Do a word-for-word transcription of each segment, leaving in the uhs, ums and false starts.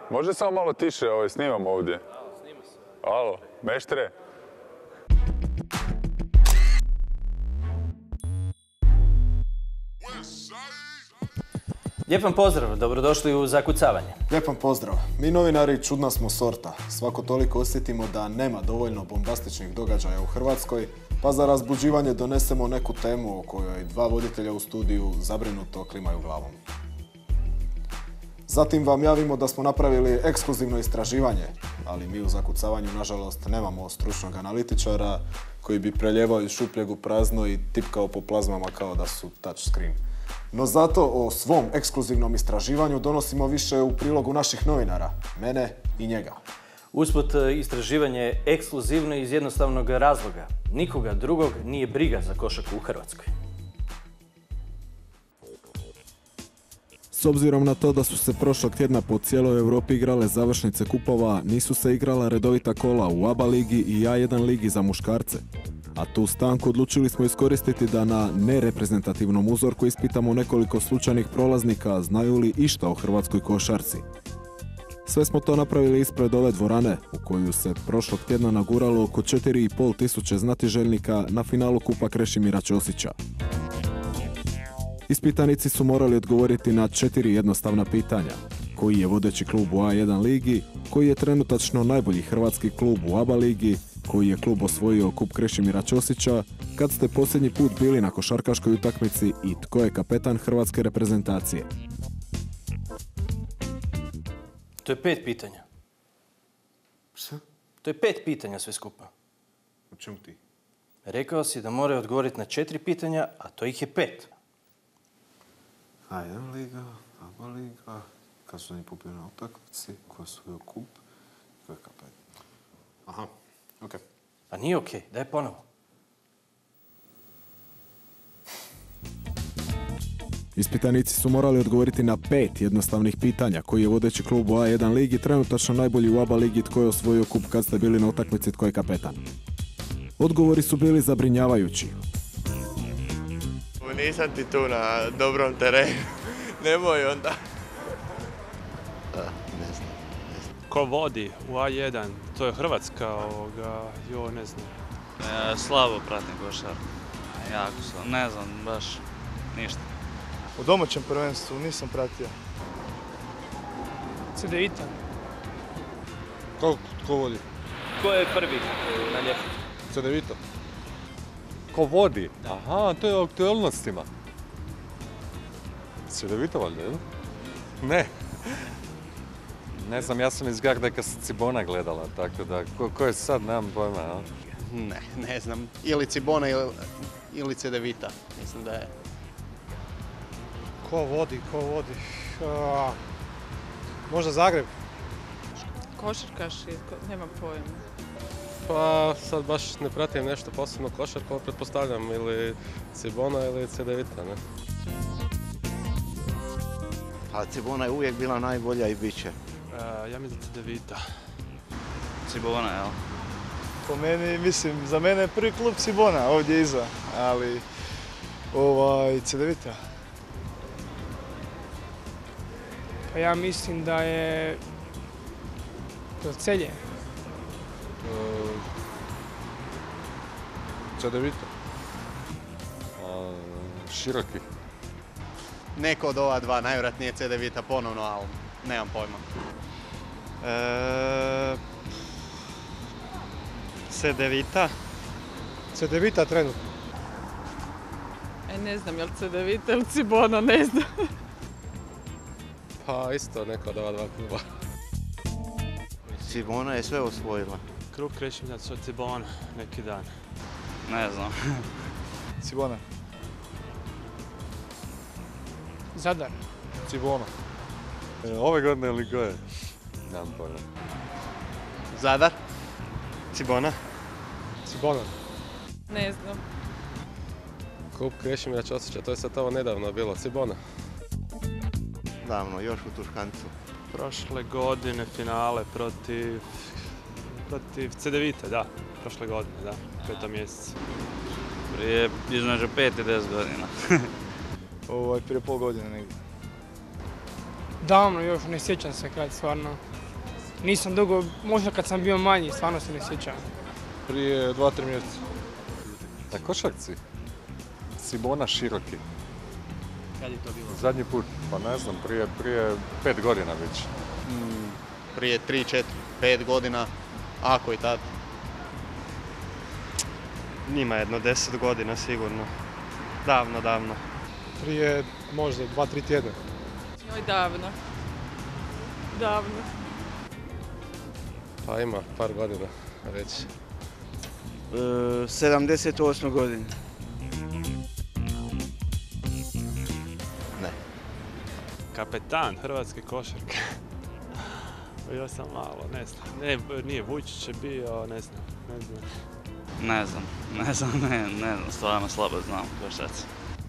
Može samo malo tiše, ovaj, snimam ovdje. Alo, snima se. Alo, meštre. Lijep vam pozdrav, dobrodošli u Zakucavanje. Lijep vam pozdrav. Mi novinari čudna smo sorta. Svako toliko osjetimo da nema dovoljno bombastičnih događaja u Hrvatskoj, pa za razbuđivanje donesemo neku temu o kojoj dva voditelja u studiju zabrinuto klimaju glavom. Zatim vam javimo da smo napravili ekskluzivno istraživanje, ali mi u Zakucavanju nažalost nemamo stručnog analitičara koji bi preljevao iz šupljeg u prazno i tipkao po plazmama kao da su touchscreen. No zato o svom ekskluzivnom istraživanju donosimo više u prilogu naših novinara, mene i njega. Usput, istraživanje je ekskluzivno iz jednostavnog razloga. Nikoga drugog nije briga za košarku u Hrvatskoj. S obzirom na to da su se prošlog tjedna po cijeloj Europi igrale završnice kupova, nisu se igrala redovita kola u A B A ligi i A jedan ligi za muškarce. A tu stanku odlučili smo iskoristiti da na nereprezentativnom uzorku ispitamo nekoliko slučajnih prolaznika znaju li išta o hrvatskoj košarci. Sve smo to napravili ispred ove dvorane, u koju se prošlog tjedna naguralo oko četiri i pol tisuće znatiželjnika na finalu Kupa Krešimira Ćosića. Ispitanici su morali odgovoriti na četiri jednostavna pitanja. Koji je vodeći klub u A jedan ligi, koji je trenutačno najbolji hrvatski klub u A B A ligi, koji je klub osvojio Kup Krešimira Ćosića, kad ste posljednji put bili na košarkaškoj utakmici i tko je kapetan hrvatske reprezentacije. To je pet pitanja. Šta? To je pet pitanja sve skupa. O čemu ti? Rekao si da moraju odgovoriti na četiri pitanja, a to ih je pet. A jedan liga, A B A liga, kad su oni popili na utakmici, ko je osvojio kup, ko je kapetan. Aha, okej. Pa nije okej, daj ponovo. Ispitanici su morali odgovoriti na pet jednostavnih pitanja. Koji je vodeći klub u A jedan ligi, trenutačno najbolji u A B A ligi, tko je osvojio kup kad ste bili na utakmici, tko je kapetan. Odgovori su bili zabrinjavajući. Nisam ti tu na dobrom terenu. Nemoj onda. Ne znam, ne znam. Ko vodi u A jedan? To je Hrvatska, ovoga, jo, ne znam. E, slabo pratim košarku. Jako slabo. Ne znam, baš ništa. U domaćem prvenstvu nisam pratio. Cedevita. Ko, ko vodi? Ko je prvi na ljestvici? Cedevita. Ko vodi? Aha, to je o aktualnostima. Cedevita valjda, jel? Ne. Ne znam, ja sam iz Garde kad sam Cibona gledala, tako da, ko, ko je sad, nemam pojma, jel? Ne, ne znam. Ili Cibona ili, ili Cedevita. Mislim da je. Ko vodi, ko vodi? A, možda Zagreb? Košarkaš, nema pojma. Pa sad baš ne pratim nešto posebno košarku, ali pretpostavljam ili Cibona ili Cedevita, ne? A Cibona je uvijek bila najbolja i bit će. E, ja mislim Cedevita. Cibona, jel? Po meni, mislim, za mene je prvi klub Cibona ovdje iza, ali ovaj, Cedevita. Pa ja mislim da je Celje. Cedevita. Široki. Neko od ova dva, najvjerojatnije Cedevita ponovno, ali nemam pojma. E, Cedevita. Cedevita trenutno. E, ne znam, je li Cedevita ili Cibona, ne znam. Pa isto neko od ova dva kluba. Cibona je sve osvojila. Kup Krešimira Cibona, neki dan. Ne znam. Cibona. Zadar. Cibona. E, ove godine ili koje? Nemam pojma. Zadar. Cibona. Cibona. Ne znam. Kup Krešimira Ćosića, to je sad ovo nedavno bilo. Cibona. Davno, još u Tuškancu. Prošle godine finale protiv... protiv Cedevita, da. Prošle godine, da. Petom mjesecu. Prije između pet i deset godina. Ovaj, prije pol godine negdje. Davno još, ne sjećam se kad stvarno. Nisam dugo, možda kad sam bio manji, stvarno se ne sjećam. Prije dva, tri mjeseca. Na košarci? Cibona Široki. Kad je to bilo? Zadnji put, pa ne znam, prije, prije pet godina već. Mm, prije tri, četiri, pet godina, ako i tad. Njima jedno deset godina sigurno. Davno, davno. Prije možda dva, tri tjedna. Oj, davno. Davno. Pa ima par godina već. E, sedamdeset osme godine. Ne. Kapetan hrvatske košarke. Bio sam malo, ne znam. Ne, nije Vujčić je bio, ne znam, ne znam. Ne znam, ne znam, ne, ne znam, stvarno slabo znam košarci.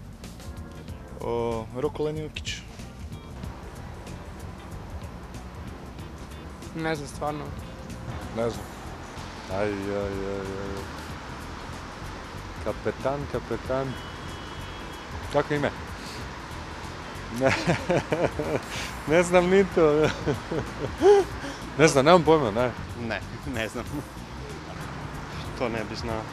O, Roko Lenjukić. Ne znam stvarno. Ne znam. Aj, aj, aj, aj. Kapetan, kapetan. Kako ime? Ne, ne znam ni to. Ne znam, nemam pojma, ne. Ne, ne znam. To ne bi znao.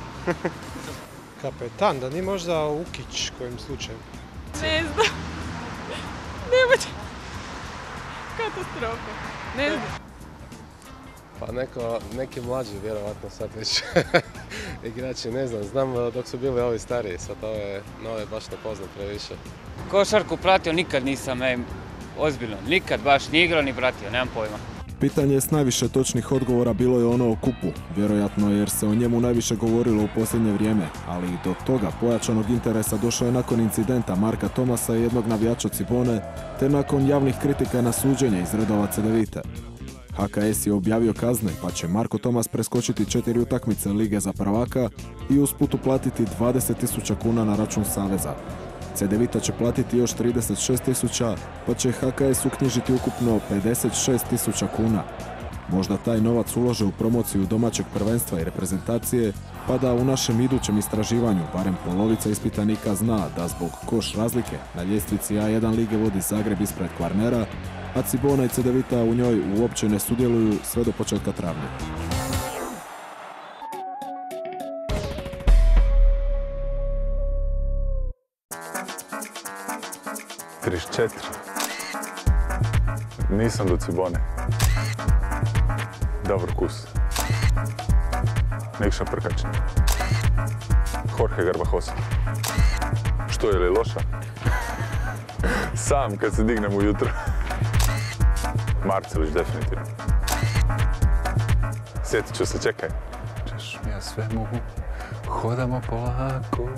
Kapetan, da nije možda Ukić kojim slučajem? Ne znam. Nemojte. Katastrofa. Ne znam. Pa neko, neki mlađi vjerovatno sad već igrači, ne znam, znam dok su bili ovi stariji, sad ove nove baš ne poznam previše. Košarku pratio nikad nisam, ej, ozbiljno, nikad baš ni igrao ni pratio, nemam pojma. Pitanje s najviše točnih odgovora bilo je ono o kupu, vjerojatno jer se o njemu najviše govorilo u posljednje vrijeme, ali i do toga pojačanog interesa došao je nakon incidenta Marka Tomasa i jednog navijača Cibone, te nakon javnih kritika na suđenje iz redova Cedevite. H K S je objavio kazne, pa će Marko Tomas preskočiti četiri utakmice Lige za prvaka i usput uplatiti dvadeset tisuća kuna na račun Saveza. Cedevita će platiti još trideset šest tisuća, pa će H K S uknjižiti ukupno pedeset šest tisuća kuna. Možda taj novac ulože u promociju domaćeg prvenstva i reprezentacije, pa da u našem idućem istraživanju barem polovica ispitanika zna da zbog koš razlike na ljestvici A jedan lige vodi Zagreb ispred Kvarnera, a Cibona i Cedevita u njoj uopće ne sudjeluju sve do početka travnja. trideset četiri. Nisam do Cibone. Dobar kus. Nikša Prkačin. Jorge Garbajosa. Što je li loša? Sam kad se dignem ujutro. Marcelić definitivno. Sjetit ću se, čekaj. Češ mi ja sve mogu. Hodamo polako.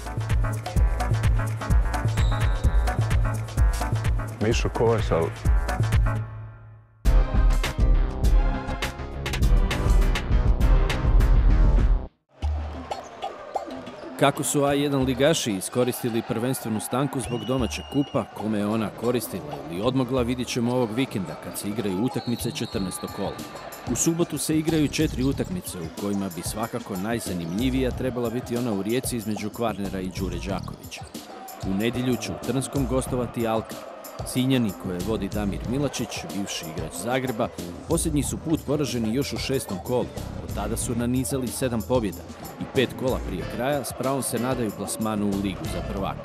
Mišo Kovač, ali... Kako su A jedan ligaši iskoristili prvenstvenu stanku zbog domaćeg kupa, kome je ona koristila ili odmogla, vidjet ćemo ovog vikenda kad se igraju utakmice četrnaestog kola. U subotu se igraju četiri utakmice u kojima bi svakako najzanimljivija trebala biti ona u Rijeci između Kvarnera i Đure Đakovića. U nedjelju će u Trnskom gostovati Alkar. Sinjani koje vodi Damir Milačić, bivši igrač Zagreba, posljednji su put poraženi još u šestom kolu. Od tada su nanizali sedam pobjeda i pet kola prije kraja s pravom se nadaju plasmanu u Ligu za prvaka.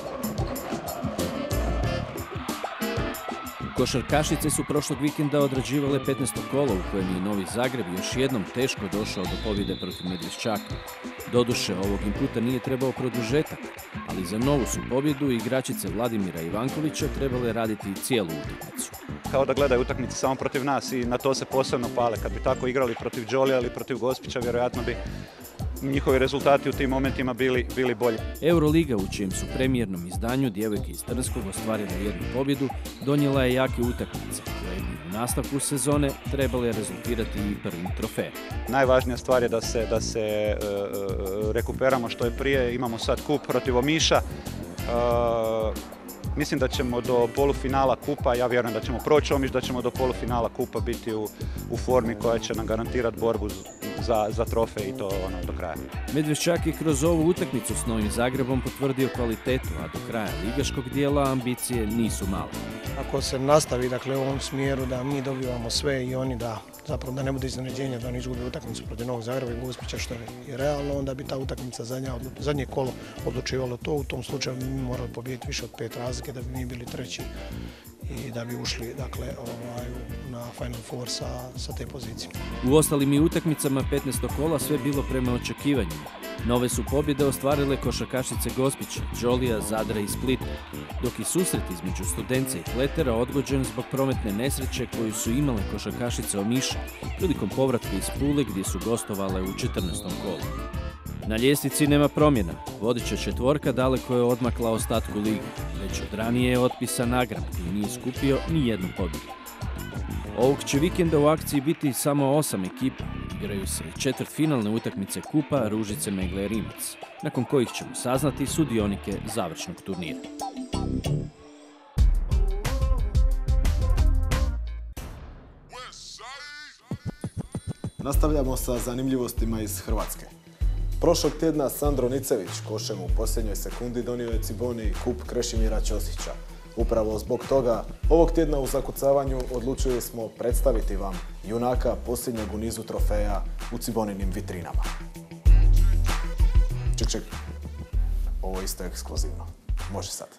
Košarkašice su prošlog vikenda odrađivale petnaesto kolo u kojem je Novi Zagreb još jednom teško došao do pobjede protiv Medveščaka. Doduše, ovog im puta nije trebao produžetak, ali za novu su pobjedu igračice Vladimira Ivankovića trebale raditi cijelu utakmicu. Kao da gledaju utakmice samo protiv nas i na to se posebno pale. Kad bi tako igrali protiv Đolija ili protiv Gospića, vjerojatno bi njihovi rezultati u tim momentima bili, bili bolji. Euroliga, u čijem su premijernom izdanju djevojke iz Trnskog ostvarile jednu pobjedu, donijela je jake utakmice koje bi u nastavku sezone trebale rezultirati i prvim trofejem. Najvažnija stvar je da se, da se e, rekuperamo što je prije. Imamo sad kup protiv Omiša. E, mislim da ćemo do polufinala kupa, ja vjerujem da ćemo proći Omiš, da ćemo do polufinala kupa biti u, u formi koja će nam garantirati borbu za, za trofej i to ono, do kraja. Medveščak je kroz ovu utakmicu s Novim Zagrebom potvrdio kvalitetu, a do kraja ligaškog dijela ambicije nisu male. ako se nastavi dakle, u ovom smjeru da mi dobivamo sve i oni da zapravo da ne bude iznenađenja da oni izgube utakmicu protiv Novog Zagreba i Gospića što je realno, onda bi ta utakmica zadnja, zadnje kolo odlučivalo to. U tom slučaju mi morali pobijediti više od pet razlike da bi mi bili treći i da bi ušli dakle, ovaj, na Final Four sa, sa te pozicije. U ostalim i utakmicama petnaestog kola sve bilo prema očekivanjima. Nove su pobjede ostvarile košarkašice Gospića, Đolija, Zadra i Splita, dok i susret između Studence i Kletera odgođen zbog prometne nesreće koju su imale košarkašice Omiša prilikom povratka iz Pule gdje su gostovale u četrnaestom kolu. Na ljestvici nema promjena. Vodeća četvorka daleko je odmakla ostatku lige. Već od ranije je otpisan nagrad i nije skupio ni jednu pobjedu. Ovog će vikenda u akciji biti samo osam ekipa. Igraju se i četvrtfinalne utakmice kupa Ružice Megle Rimac, nakon kojih ćemo saznati sudionike završnog turnira. Nastavljamo sa zanimljivostima iz Hrvatske. Prošlog tjedna Sandro Nicević košem u posljednjoj sekundi donio je Ciboni kup Krešimira Ćosića. Upravo zbog toga, ovog tjedna u zakucavanju odlučili smo predstaviti vam junaka posljednjeg u nizu trofeja u Ciboninim vitrinama. Ček, ček, ovo je isto ekskluzivno. Može sad.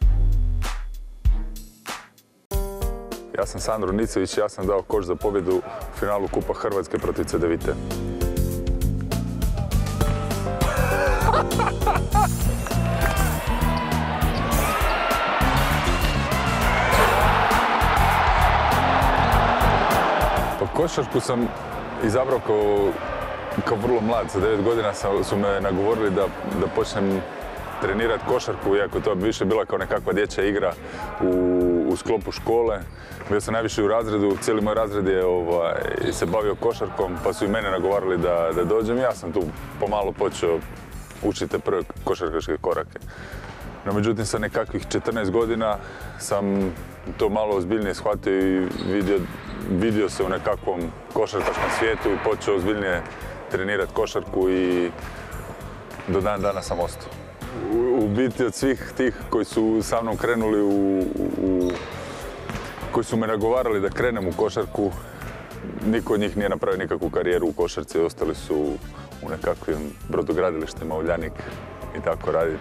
Ja sam Sandro Nicević, ja sam dao koš za pobjedu u finalu Kupa Hrvatske protiv Cedevite. Pa košarku sam izabrao kao, kao vrlo mlad. Sa devet godina sam, su me nagovorili da, da počnem trenirati košarku, iako to bi više bila kao nekakva dječja igra u, u sklopu škole. Bio sam najviše u razredu, cijeli moj razred je ovaj, se bavio košarkom, pa su i mene nagovarali da, da dođem. Ja sam tu pomalo počeo učiti prve košarkaške korake. No, međutim, sa nekakvih četrnaest godina sam to malo ozbiljnije shvatio i vidio, vidio se u nekakvom košarkaškom svijetu i počeo ozbiljnije trenirati košarku i do dan dana sam ostao. U, u biti od svih tih koji su sa mnom krenuli u, u koji su me nagovarali da krenem u košarku, niko od njih nije napravio nikakvu karijeru u košarci, ostali su u nekakvim brodogradilištima, Uljanik i tako raditi.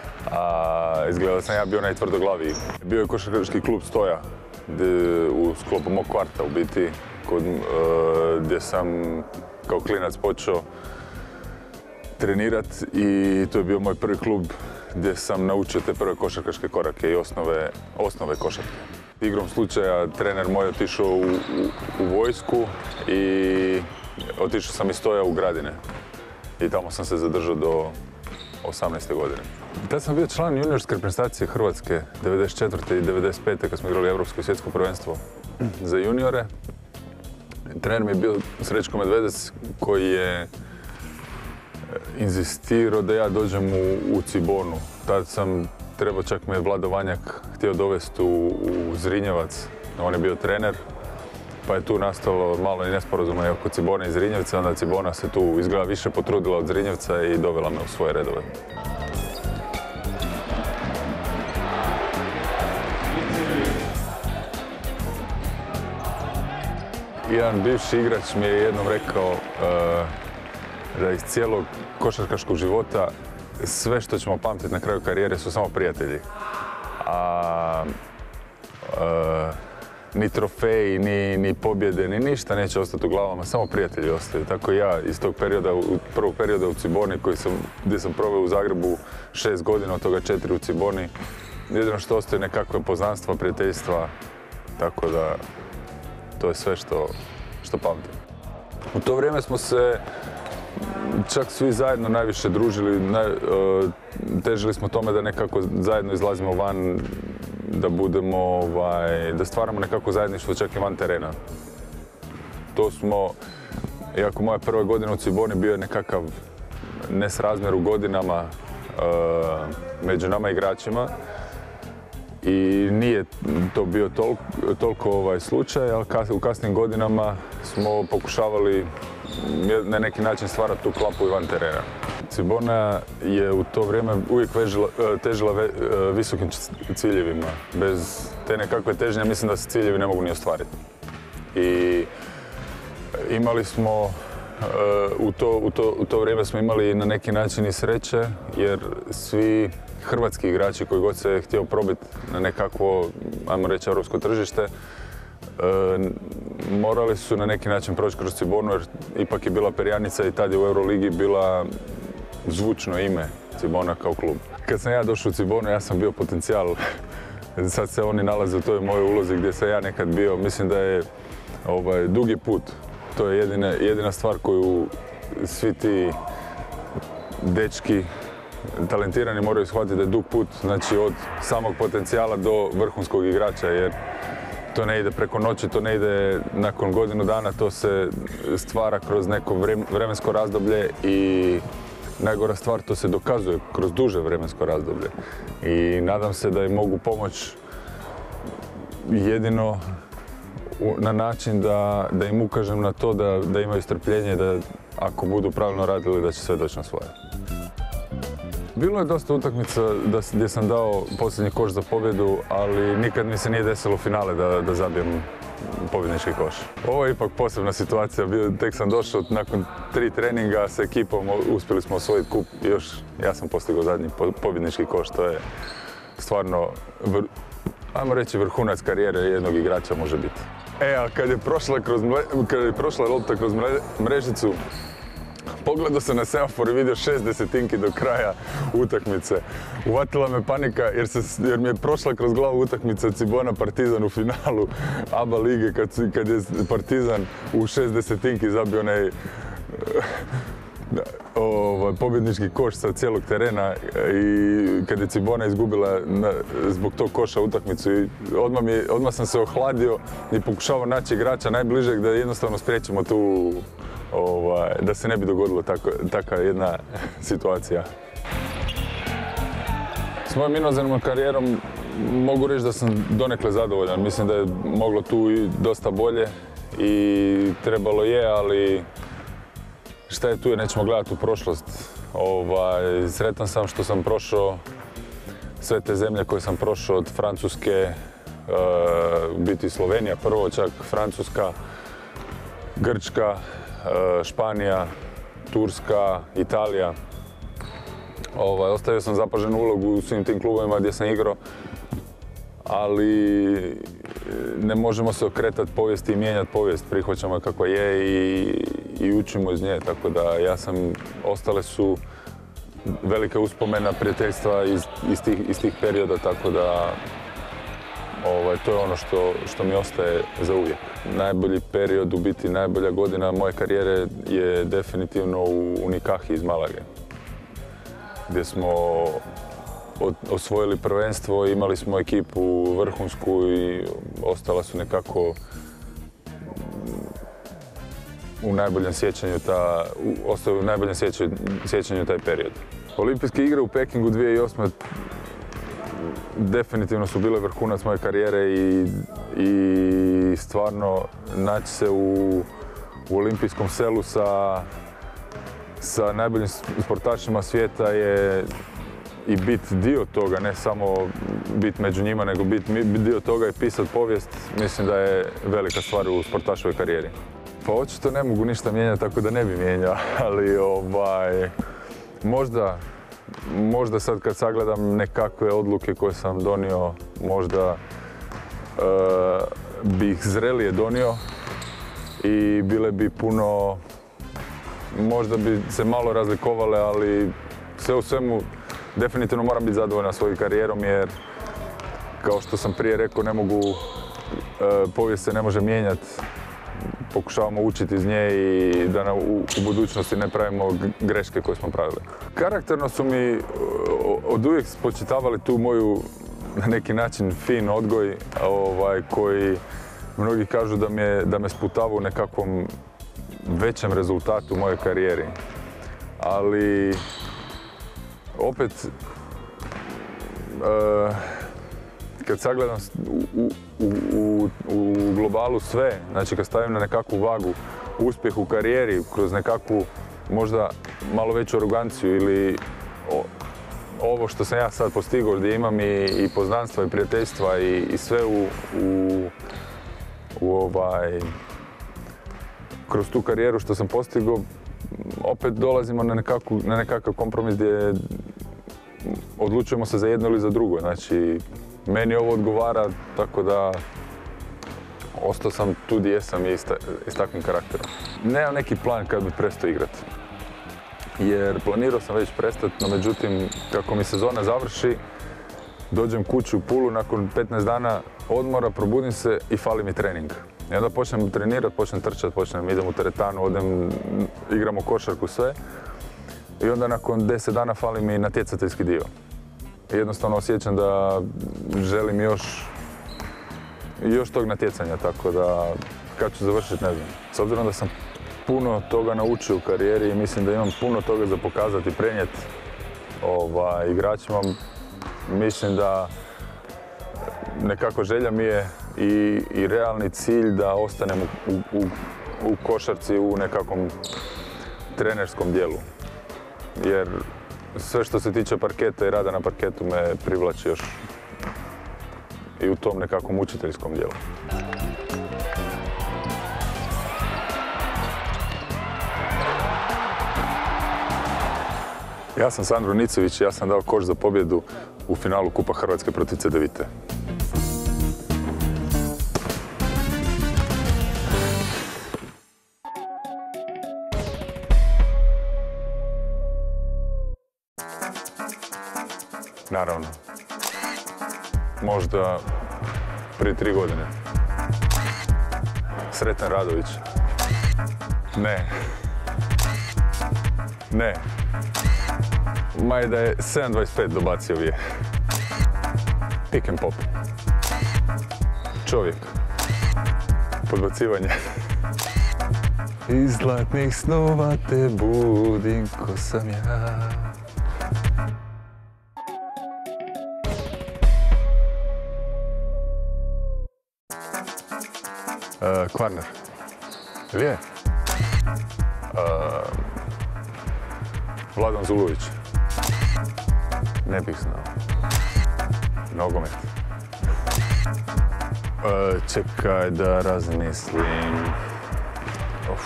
A izgleda da sam ja bio najtvrdoglaviji. Bio je košarkaški klub Stoja gdje, u sklopu mog kvarta u biti, kod, uh, gdje sam kao klinac počeo trenirat i to je bio moj prvi klub gdje sam naučio te prve košarkaške korake i osnove, osnove košarke. Igrom slučaja trener moj otišao u, u, u vojsku i otišao sam iz Stoja u Gradine i tamo sam se zadržao do osamnaeste godine. Tad sam bio član juniorske reprezentacije Hrvatske devedeset četvrte i devedeset pete kad smo igrali Europsko i svjetsko prvenstvo za juniore. Trener mi je bio Srećko Medvedec koji je inzistirao da ja dođem u, u Cibonu. Tad sam trebao, čak me je Vlado Vanjak htio dovesti u, u Zrinjevac. On je bio trener, pa je tu nastalo malo i nesporazuma oko Cibone i Zrinjevca. Onda Cibona se tu izgleda više potrudila od Zrinjevca i dovela me u svoje redove. Jedan bivši igrač mi je jednom rekao uh, da iz cijelog košarkaškog života sve što ćemo pamtiti na kraju karijere su samo prijatelji. A uh, ni trofeji, ni, ni pobjede, ni ništa neće ostati u glavama, samo prijatelji ostaju. Tako i ja iz tog perioda, u prvog perioda u Ciboni koji sam, gdje sam proveo u Zagrebu šest godina, od toga četiri u Ciboni. Jedino što ostaje nekakve poznanstva, prijateljstva, tako da to je sve što, što pamtim. U to vrijeme smo se čak svi zajedno najviše družili, naj, uh, težili smo tome da nekako zajedno izlazimo van, da budemo, ovaj, da stvaramo nekako zajedništvo čak i van terena. To smo, iako moja prva godina u Ciboni bio je nekakav nesrazmjer u godinama uh, među nama igračima i nije to bio tol, toliko ovaj, slučaj, ali kas, u kasnim godinama smo pokušavali na neki način stvarati tu klapu i van terena. Cibona je u to vrijeme uvijek vežila, težila ve, visokim ciljevima. Bez te nekakve težnje mislim da se ciljevi ne mogu ni ostvariti. I imali smo, u to, u to, u to vrijeme smo imali na neki način i sreće, jer svi hrvatski igrači koji god se htio probiti na nekakvo, ajmo reći, europsko tržište, morali su na neki način proći kroz Cibonu, jer ipak je bila perjanica i tad je u Euroligi bila zvučno ime Cibona kao klub. Kad sam ja došao u Cibonu, ja sam bio potencijal. Sad se oni nalaze u toj mojoj ulozi gdje sam ja nekad bio. Mislim da je ovaj, dugi put. To je jedina, jedina stvar koju svi ti dečki talentirani moraju shvatiti, da je dug put, znači od samog potencijala do vrhunskog igrača, jer to ne ide preko noći, to ne ide nakon godinu dana, to se stvara kroz neko vremensko razdoblje i najgora stvar, to se dokazuje kroz duže vremensko razdoblje. I nadam se da im mogu pomoći jedino na način da, da im ukažem na to da, da imaju strpljenje, da ako budu pravilno radili da će sve doći na svoje. Bilo je dosta utakmica da, gdje sam dao posljednji koš za pobjedu, ali nikad mi se nije desilo finale da, da zabijem pobjednički koš. Ovo je ipak posebna situacija. Tek sam došao nakon tri treninga s ekipom, uspjeli smo osvojiti kup i još ja sam postigao zadnji pobjednički koš. To je stvarno, vr, ajmo reći, vrhunac karijere jednog igrača može biti. E, a kad je prošla, kroz, kad je prošla lopta kroz mrežicu, pogledao sam na semafor i vidio šest desetinki do kraja utakmice. Uvatila me panika jer, se, jer mi je prošla kroz glavu utakmica Cibona Partizan u finalu A B A lige, kad, kad je Partizan u šest desetinki zabio onaj ovaj, pobjednički koš sa cijelog terena i kad je Cibona izgubila na, zbog tog koša utakmicu. I odmah, mi, odmah sam se ohladio i pokušavao naći igrača najbližeg da jednostavno spriječimo tu, ovaj, da se ne bi dogodilo tako, takva jedna situacija. S mojom inozemnom karijerom mogu reći da sam donekle zadovoljan. Mislim da je moglo tu i dosta bolje i trebalo je, ali šta je tu je, nećemo gledati u prošlost. Ovaj, sretan sam što sam prošao sve te zemlje koje sam prošao, od Francuske, e, biti Slovenija prvo, čak Francuska, Grčka, e, Španija, Turska, Italija. Ovaj, ostavio sam zapaženu ulogu u svim tim klubovima gdje sam igrao, ali ne možemo se okretati povijesti i mijenjati povijest. Prihvaćamo kakva je i, i učimo iz nje, tako da ja sam, ostale su velike uspomena, prijateljstva iz, iz, tih, iz tih perioda, tako da ovaj, to je ono što, što mi ostaje za uvijek. Najbolji period, u biti najbolja godina moje karijere je definitivno u Unikahi iz Malage, gdje smo osvojili prvenstvo, imali smo ekipu vrhunsku i ostala su nekako u najboljem sjećanju, ta, ostaju u najboljem sjećanju, sjećanju taj period. Olimpijske igre u Pekingu dvije tisuće osme definitivno su bile vrhunac moje karijere i, i stvarno naći se u, u olimpijskom selu sa, sa najboljim sportašima svijeta je i biti dio toga, ne samo biti među njima, nego biti bit dio toga i pisati povijest, mislim da je velika stvar u sportašovoj karijeri. Pa očito ne mogu ništa mijenjati, tako da ne bi mijenjao, ali ovaj, možda, možda sad kad sagledam nekakve odluke koje sam donio, možda uh, bi ih zrelije donio i bile bi puno, možda bi se malo razlikovale, ali sve u svemu definitivno moram biti zadovoljan svojom karijerom, jer kao što sam prije rekao, ne mogu, uh, povijest se ne može mijenjati. Pokušavamo učiti iz nje i da na, u, u budućnosti ne pravimo greške koje smo pravili. Karakterno su mi od uvijek spočitavali tu moju, na neki način, fin odgoj, ovaj, koji mnogi kažu da me, da me sputava u nekakvom većem rezultatu u mojoj karijeri. Ali opet, uh, kad sagledam u, u, u, u globalu sve, znači kad stavim na nekakvu vagu uspjeh u karijeri kroz nekakvu možda malo veću aroganciju ili o, ovo što sam ja sad postigao gdje imam i, i poznanstva i prijateljstva i, i sve u, u, u ovaj, kroz tu karijeru što sam postigao, opet dolazimo na, nekakvu, na nekakav kompromis gdje odlučujemo se za jedno ili za drugo. Znači, meni ovo odgovara, tako da ostao sam tu gdje jesam i s takvim karakterom. Nemam neki plan kad bi prestao igrati. Jer planirao sam već prestati, no međutim, kako mi sezona završi, dođem kući u Pulu, nakon petnaest dana odmora, probudim se i fali mi trening. I onda počnem trenirati, počnem trčati, počnem, idem u teretanu, odem, igramo košarku, sve. I onda nakon deset dana fali mi natjecateljski dio. Jednostavno osjećam da želim još, još tog natjecanja, tako da kad ću završiti, ne znam. S obzirom da sam puno toga naučio u karijeri i mislim da imam puno toga za pokazati i prenijeti ovaj, igračima, mislim da nekako želja mi je i, i realni cilj da ostanem u, u, u košarci u nekakvom trenerskom dijelu. Jer sve što se tiče parketa i rada na parketu me privlači još i u tom nekakvom učiteljskom dijelu. Ja sam Sandro Nicović i ja sam dao koš za pobjedu u finalu Kupa Hrvatske protiv Cedevite. Naravno. Možda prije tri godine. Sreten Radović. Ne. Ne. Maj da je sedam dvadeset pet dobacio je. Pick and pop. Čovjek. Podbacivanje. Iz zlatnih snova te budim ko sam ja. Uh, Kvarner. Ili je? Uh, Vladan Zulović. Ne bih znao. Nogomet. Uh, čekaj da razmislim. Uf.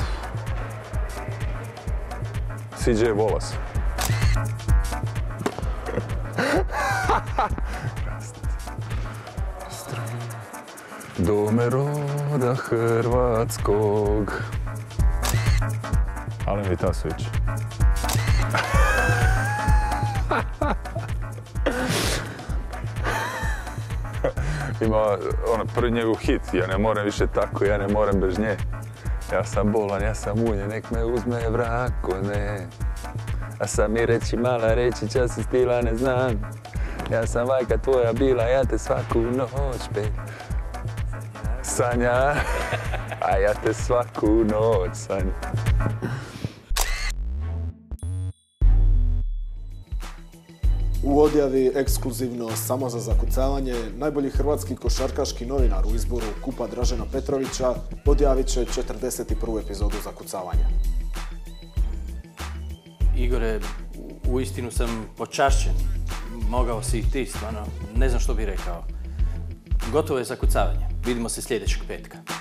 C J Wallace. Dome roda hrvatskog. Alen Vitasović. Ima ono, prvi njegov hit, ja ne moram više tako, ja ne moram bez nje. Ja sam bolan, ja sam ulje, nek me uzme vrako, ne. A sam mi reći mala reći, čas si stila ne znam. Ja sam majka tvoja bila, ja te svaku noć pet. Sanja, a ja te svaku noć sanja. U odjavi ekskluzivno samo za zakucavanje, najbolji hrvatski košarkaški novinar u izboru Kupa Dražena Petrovića odjavit će četrdeset prvu epizodu zakucavanja. Igore, uistinu sam počašćen. Mogao si i ti, stvarno. Ne znam što bih rekao. Gotovo je zakucavanje. Vidimo se sljedećeg petka.